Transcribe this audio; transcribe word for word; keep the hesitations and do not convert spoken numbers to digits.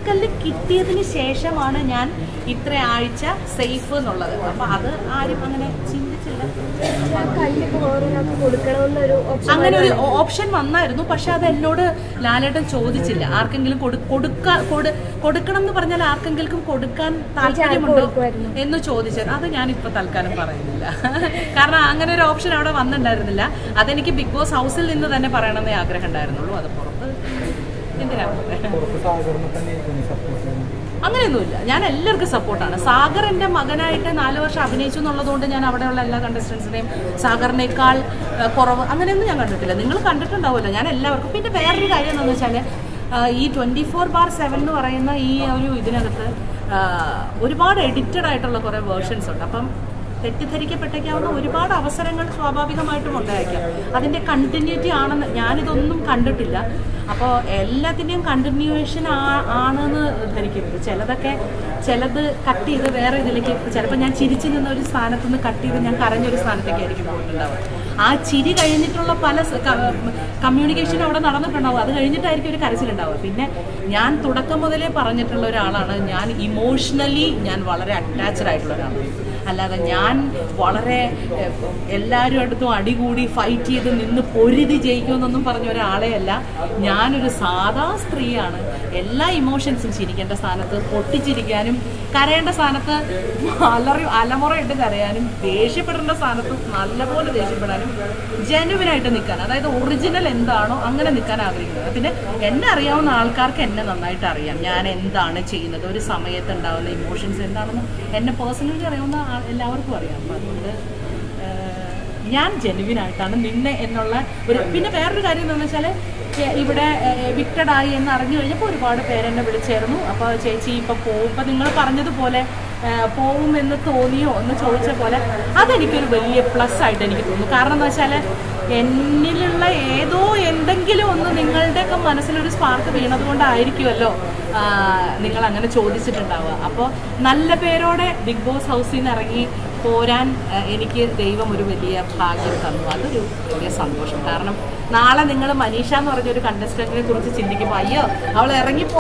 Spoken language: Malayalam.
ഫിസിക്കലി കിട്ടിയതിന് ശേഷമാണ് ഞാൻ ഇത്ര ആഴ്ച സേഫ് എന്നുള്ളത്. അപ്പം അത് ആരും അങ്ങനെ ചിന്തിച്ചില്ല. അങ്ങനെ ഒരു ഓപ്ഷൻ വന്നായിരുന്നു. പക്ഷെ അത് എന്നോട് ലാലേട്ടൻ ചോദിച്ചില്ല. ആർക്കെങ്കിലും കൊടുക്കാൻ കൊടുക്കണം എന്ന് പറഞ്ഞാൽ ആർക്കെങ്കിലും കൊടുക്കാൻ താല്പര്യമുണ്ടോ എന്ന് ചോദിച്ചത്. അത് ഞാൻ ഇപ്പൊ തൽക്കാലം പറയുന്നില്ല. കാരണം അങ്ങനെ ഒരു ഓപ്ഷൻ അവിടെ വന്നിട്ടുണ്ടായിരുന്നില്ല. അതെനിക്ക് ബിഗ് ബോസ് ഹൗസിൽ നിന്ന് തന്നെ പറയണമെന്നേ ആഗ്രഹം ഉണ്ടായിരുന്നുള്ളൂ. അത് പുറത്ത് എന്തിനാ അങ്ങനെയൊന്നുമില്ല. ഞാൻ എല്ലാവർക്കും സപ്പോർട്ടാണ്. സാഗർ എൻ്റെ മകനായിട്ട് നാല് വർഷം അഭിനയിച്ചു എന്നുള്ളതുകൊണ്ട് ഞാൻ അവിടെയുള്ള എല്ലാ കണ്ടസ്റ്റൻസിനെയും സാഗറിനേക്കാൾ കുറവ് അങ്ങനെയൊന്നും ഞാൻ കണ്ടിട്ടില്ല. നിങ്ങൾ കണ്ടിട്ടുണ്ടാവുമല്ലോ. ഞാൻ എല്ലാവർക്കും. പിന്നെ വേറൊരു കാര്യം എന്താണെന്ന് വെച്ചാൽ ഈ ട്വൻറ്റി ഫോർ ബാർ സെവൻ എന്ന് പറയുന്ന ഈ ഒരു ഇതിനകത്ത് ഒരുപാട് എഡിറ്റഡ് ആയിട്ടുള്ള കുറേ വേർഷൻസ് ഉണ്ട്. അപ്പം തെറ്റിദ്ധരിക്കപ്പെട്ടേക്കാവുന്ന ഒരുപാട് അവസരങ്ങൾ സ്വാഭാവികമായിട്ടും ഉണ്ടായിരിക്കാം. അതിൻ്റെ കണ്ടിന്യൂറ്റി ആണെന്ന് ഞാനിതൊന്നും കണ്ടിട്ടില്ല. അപ്പോൾ എല്ലാത്തിൻ്റെയും കണ്ടിന്യൂവേഷൻ ആണെന്ന് ധരിക്കരുത്. ചിലതൊക്കെ ചിലത് കട്ട് ചെയ്ത് വേറെ ഇതിലേക്ക്, ചിലപ്പോൾ ഞാൻ ചിരിച്ചു നിന്ന ഒരു സ്ഥാനത്ത് നിന്ന് കട്ട് ചെയ്ത് ഞാൻ കരഞ്ഞൊരു സ്ഥാനത്തേക്കായിരിക്കും പോയിട്ടുണ്ടാവുക. ആ ചിരി കഴിഞ്ഞിട്ടുള്ള പല കമ്മ്യൂണിക്കേഷൻ അവിടെ നടന്നിട്ടുണ്ടാവും. അത് കഴിഞ്ഞിട്ടായിരിക്കും ഒരു കരച്ചിലുണ്ടാവുക. പിന്നെ ഞാൻ തുടക്കം മുതലേ പറഞ്ഞിട്ടുള്ള ഒരാളാണ്, ഞാൻ ഇമോഷണലി ഞാൻ വളരെ അറ്റാച്ച്ഡ് ആയിട്ടുള്ള ഒരാളാണ്. അല്ലാതെ ഞാൻ വളരെ എല്ലാവരും അടുത്തും അടികൂടി ഫൈറ്റ് ചെയ്ത് നിന്ന് പൊരുതി ജയിക്കുമെന്നൊന്നും പറഞ്ഞ ഒരാളെ അല്ല. ഞാനൊരു സാധാ സ്ത്രീയാണ്. എല്ലാ ഇമോഷൻസും ചിരിക്കേണ്ട സ്ഥാനത്ത് പൊട്ടിച്ചിരിക്കാനും, കരയേണ്ട സ്ഥാനത്ത് അലറി അലമുറയിട്ട് കരയാനും, ദേഷ്യപ്പെടേണ്ട സ്ഥാനത്ത് നല്ലപോലെ ദേഷ്യപ്പെടാനും, ജനുവിനായിട്ട് നിൽക്കാൻ, അതായത് ഒറിജിനൽ എന്താണോ അങ്ങനെ നിൽക്കാൻ ആഗ്രഹിക്കുന്നത്. പിന്നെ എന്നെ അറിയാവുന്ന ആൾക്കാർക്ക് എന്നെ നന്നായിട്ട് അറിയാം. ഞാൻ എന്താണ് ചെയ്യുന്നത്, ഒരു സമയത്ത് ഉണ്ടാകുന്ന ഇമോഷൻസ് എന്താണെന്ന് എന്നെ പേഴ്സണലി അറിയാവുന്ന എല്ലാവർക്കും അറിയാം. അപ്പം അതുകൊണ്ട് ഞാൻ ജെനുവിനായിട്ടാണ് നിന്നെ എന്നുള്ള ഒരു. പിന്നെ വേറൊരു കാര്യം എന്താണെന്ന് വെച്ചാൽ ഇവിടെ വിക്റ്റഡായി എന്ന് അറിഞ്ഞു കഴിഞ്ഞപ്പോൾ ഒരുപാട് പേരെന്നെ വിളിച്ചായിരുന്നു. അപ്പോൾ ചേച്ചി ഇപ്പം പോവും, ഇപ്പം നിങ്ങൾ പറഞ്ഞതുപോലെ പോവും എന്ന് തോന്നിയോ എന്ന് ചോദിച്ച പോലെ അതെനിക്കൊരു വലിയ പ്ലസ് ആയിട്ട് എനിക്ക് തോന്നുന്നു. കാരണം എന്താ വെച്ചാൽ എന്നിലുള്ള ഏതോ എന്തെങ്കിലും ഒന്ന് നിങ്ങളുടെയൊക്കെ മനസ്സിലൊരു സ്പാർക്ക് വീണത് കൊണ്ടായിരിക്കുമല്ലോ നിങ്ങൾ അങ്ങനെ ചോദിച്ചിട്ടുണ്ടാവുക. അപ്പോൾ നല്ല പേരോടെ ബിഗ് ബോസ് ഹൗസിൽ നിന്ന് ഇറങ്ങി പോരാൻ എനിക്ക് ദൈവം ഒരു വലിയ ഭാഗ്യം തന്നു. അതൊരു വലിയ സന്തോഷം. കാരണം നാളെ നിങ്ങൾ മനീഷ എന്ന് പറഞ്ഞൊരു കണ്ടസ്റ്റന്റിനെ കുറിച്ച് ചിന്തിക്കുമ്പോൾ അയ്യോ അവൾ ഇറങ്ങി